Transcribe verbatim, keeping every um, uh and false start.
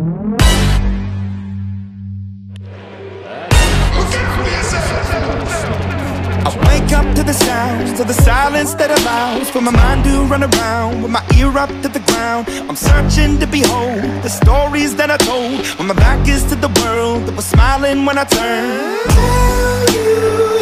I wake up to the sounds of the silence that allows for my mind to run around with my ear up to the ground. I'm searching to behold the stories that I told when my back is to the world that was smiling when I turned. Tell you